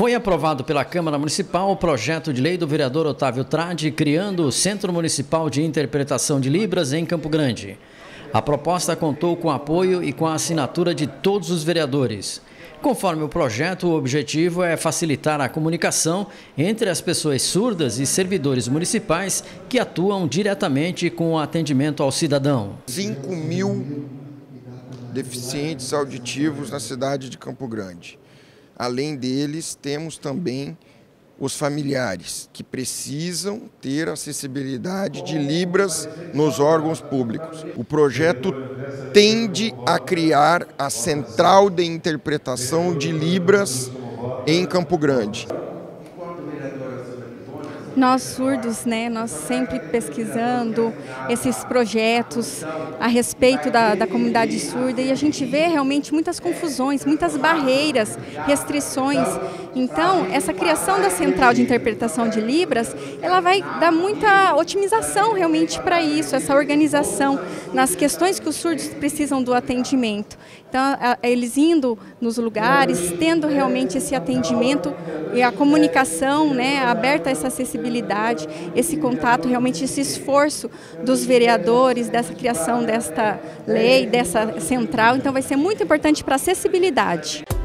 Foi aprovado pela Câmara Municipal o projeto de lei do vereador Otávio Tradi, criando o Centro Municipal de Interpretação de Libras em Campo Grande. A proposta contou com apoio e com a assinatura de todos os vereadores. Conforme o projeto, o objetivo é facilitar a comunicação entre as pessoas surdas e servidores municipais que atuam diretamente com o atendimento ao cidadão. 5.000 deficientes auditivos na cidade de Campo Grande. Além deles, temos também os familiares, que precisam ter acessibilidade de Libras nos órgãos públicos. O projeto tende a criar a Central de Interpretação de Libras em Campo Grande. Nós surdos, nós sempre pesquisando esses projetos a respeito da comunidade surda, e a gente vê realmente muitas confusões, muitas barreiras, restrições. Então, essa criação da Central de Interpretação de Libras, ela vai dar muita otimização realmente para isso, essa organização nas questões que os surdos precisam do atendimento. Então, eles indo nos lugares, tendo realmente esse atendimento e a comunicação, aberta a essa acessibilidade, esse contato, realmente esse esforço dos vereadores, dessa criação desta lei, dessa central. Então, vai ser muito importante para a acessibilidade.